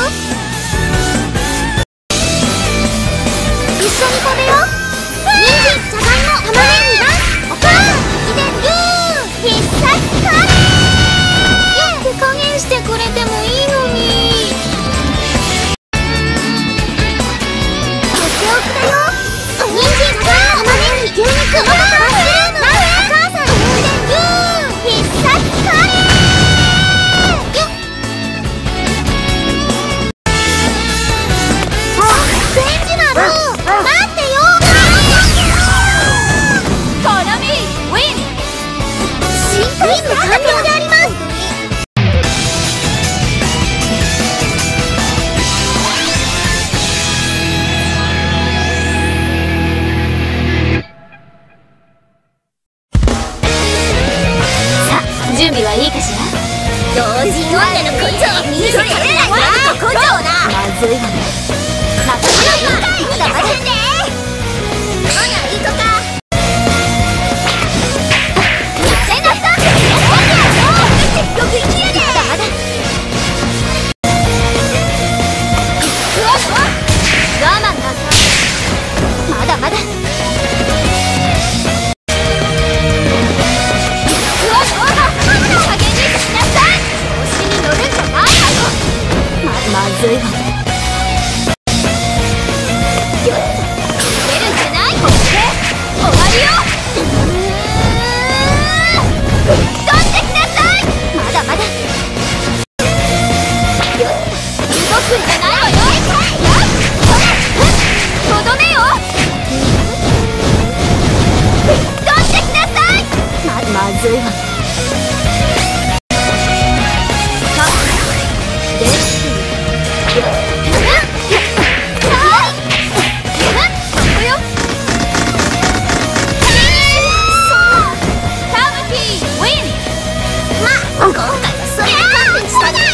一緒に食べよう。人参、じゃがいも、玉ねぎ、お母さん秘伝ルー必殺カレー。手加減してくれてもいいのに。とっておきだよ。人参、じゃがいも、玉ねぎ、牛肉、マッシュルーム、お母さん秘伝ルー必殺カレー。ベンジマン、待ってよ。 コナミウィン。 新任務完了であります。 さあ、準備はいいかしら。 同人女の根性見せられないな。根性な。 まずいわね。 まだまだね。おやいい子か。せなさん。よく生きるね。まだまだ。我慢なさい。まだまだ。加減にしなさい。調子に乗るんじゃないわよ。 まずいわね。 出るんじゃない。これで終わりよ。取ってきなさい。まだまだ。動くんじゃないわよ。とどめよ。取ってきなさい。 まずいわね。 今回はそれで勘弁してあげて。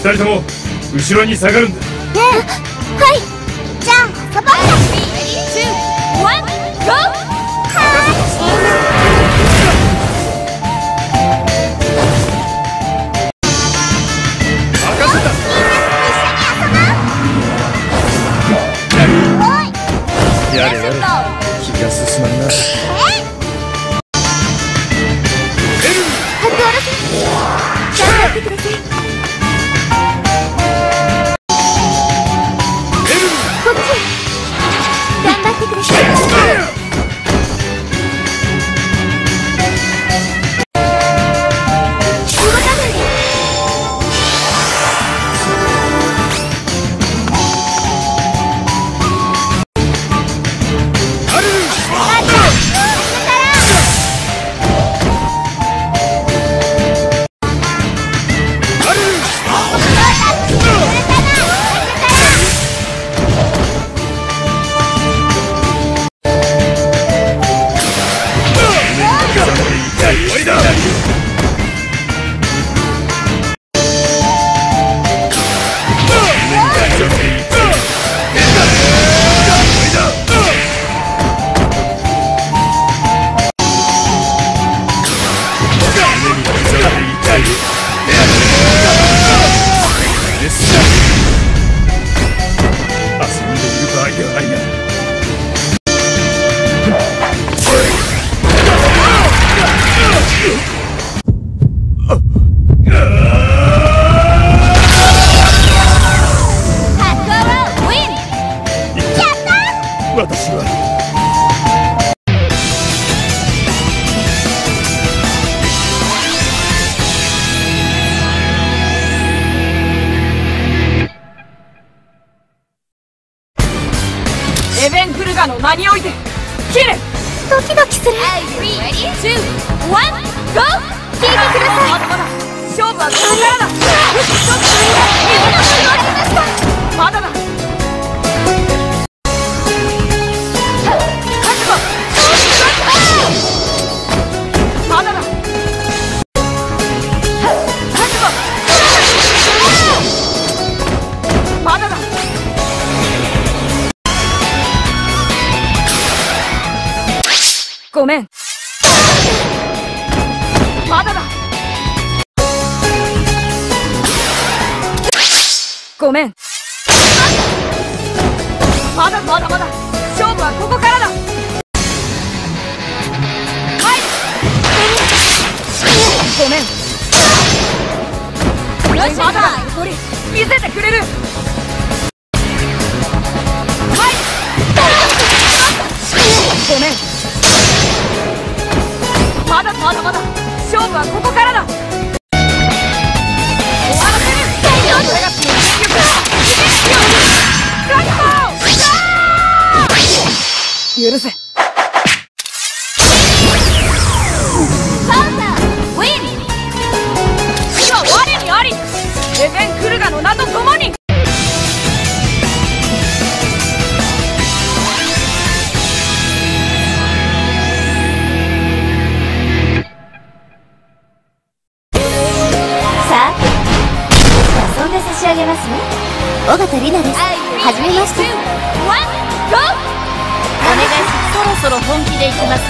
二人とも後ろに下がるんだ。 はい。じゃあ遊ぼうか。3、2、1、ゴー。 やれやれ、気が進まんな。 白オロさん、頑張ってください。こっち頑張ってください。動かないで。 私はエベン・クルガの名において切れ。 ドキドキする。 3、2、1、ゴー。 聞いてください。 まだまだ勝負はここからだ。まだだ。まだだ。まだだ。ごめん。まだだ。ごめん。まだまだまだ。勝負はここからだ。はい。ごめん。よし、まだだ。これ見せてくれる。はい。ごめん。まだまだまだ。勝負はここからだ。終わらせる。これが強い戦力だ。許せ。サウンダーウィン。今我にあり。エベン・クルガの名とともに。 差し上げますね。 尾形里奈です。はじめまして。 お願いします。そろそろ本気でいきますよ。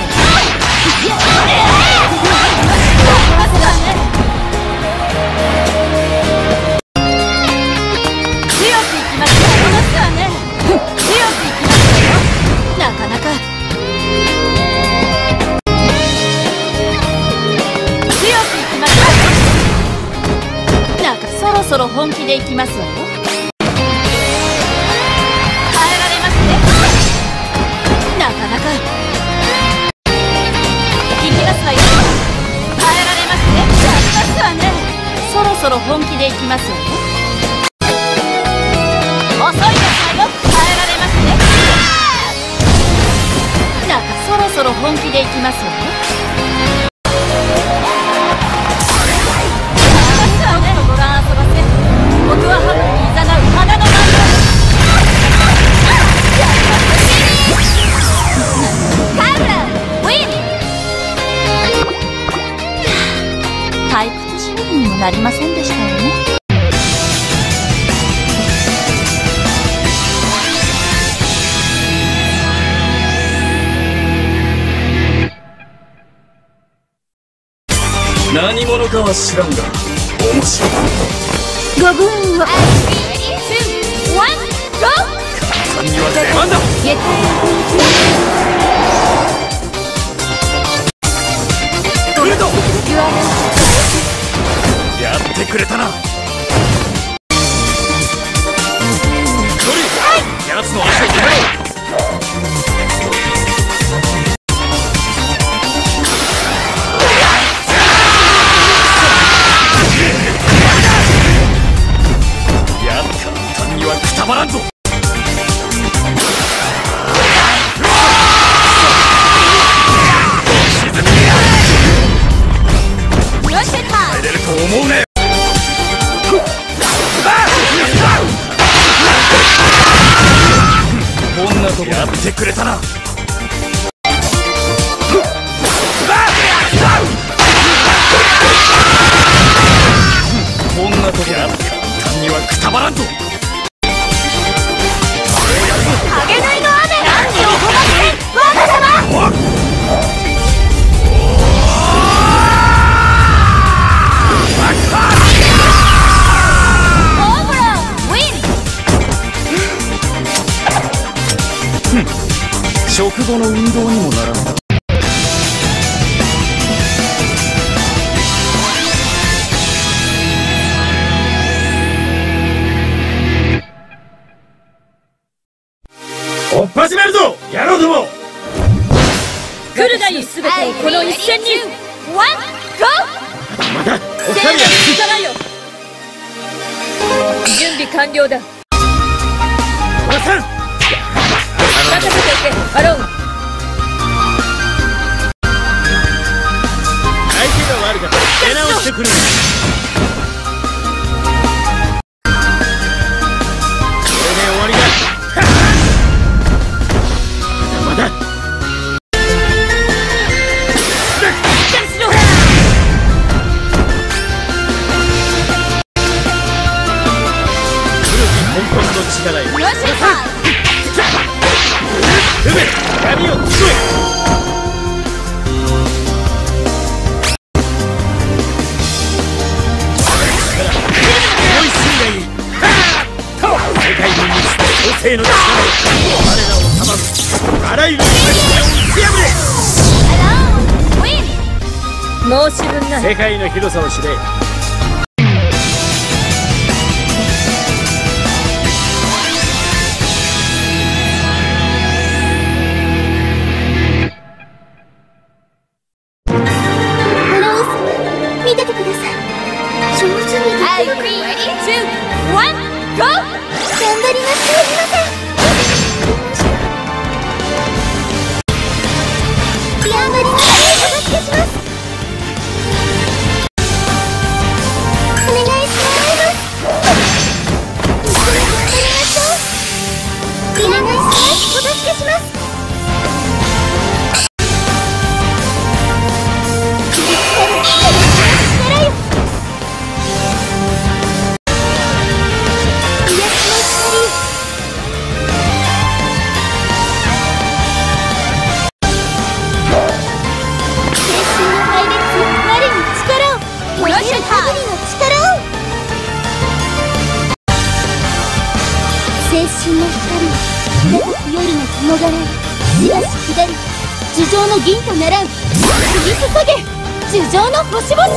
強くいきますよ。話はね。強くいきますよ。なかなか。強くいきますよ。なんかそろそろ本気でいきますわよ。耐えられますね。なかなか。いきますわよ。耐えられますね。やりますわね。そろそろ本気でいきますわよ。遅いですわよ。耐えられますね。なんかそろそろ本気でいきますわよ。僕はハムにいざなう花の舞カウラウィン。退屈勝負にもなりませんでしたよね。 何者かは知らんが面白い。 ご分を。 簡単には出番だ。来るぞ。やってくれたな。奴の足を止めろ。やっ簡単にはくたばらんぞ。入れると思うね。こんなとこやってくれたな。こんなとこや簡単にはくたばらんぞ。 影縫いの雨。何をほばせ我が様。 食後の運動にもならん。追っ始めるぞ野郎ども。 来るがいい全てをこの一戦に。 ワンゴー。 まだおせーの行かないよ。準備完了だ。 おさん任せておけアロン。 相手が悪かった出直してくる。これで終わりだ。まだまだ。古き根本の力よ。闇をつけ。世界に満ちた創世の力を我らを阻むあらゆる戦いを打ち破れ。 申し分ない。 世界の広さを知れ。 見ててください。上手にできるか。頑張ります。すみません。頑張ります。お助けします。お願いします。一緒に頑張りましょう。お願いします。お助けします。青春の光を夜の雲がらいしばし下り地上の銀とならう降り注げ地上の星々。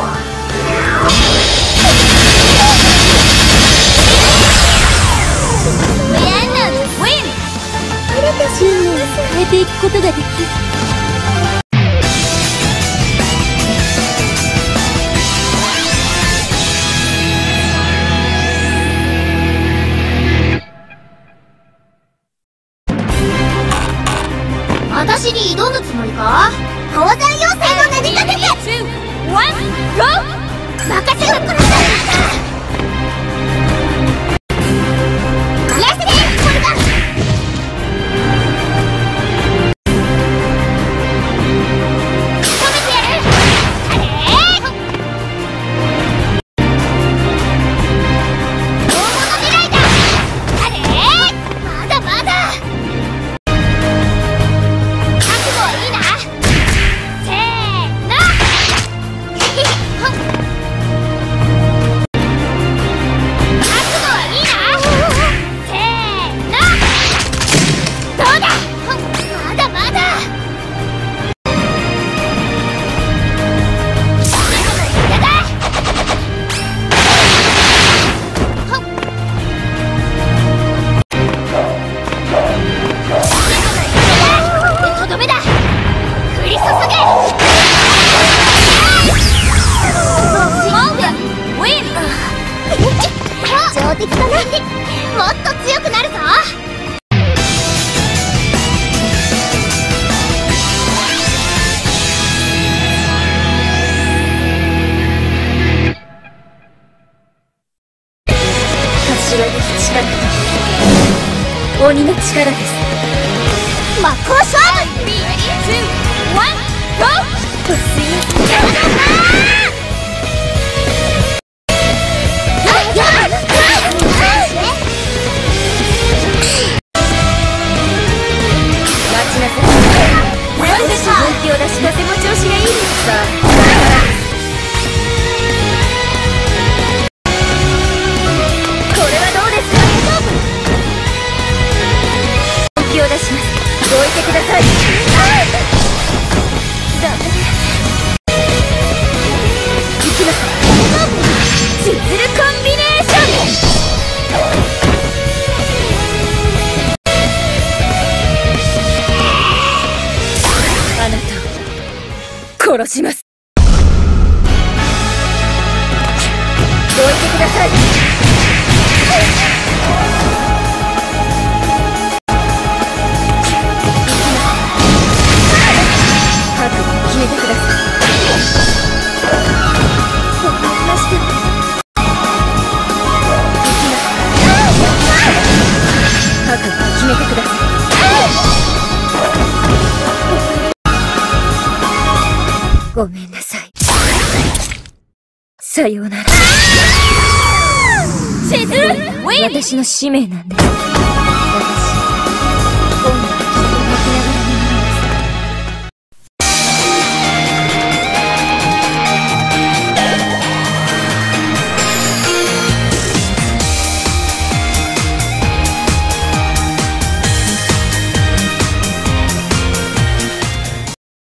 信念を変えていくことができる。私に挑むつもりか。鉱山要塞の投げかけて2、1、GO。 任せてください。 鬼の力です。 真っ向勝負。 3、2、1、ゴー。 とすいません。本気を出しとても調子がいいですさ。これはどうですか？本気を出します。どいてください。ダメ。行きます。ツズルコンビネーション。あなたを殺します。どいてください。覚悟を決めてください。ごめんなさい。覚悟を決めてください。ごめんなさい。さようなら。私の使命なんです。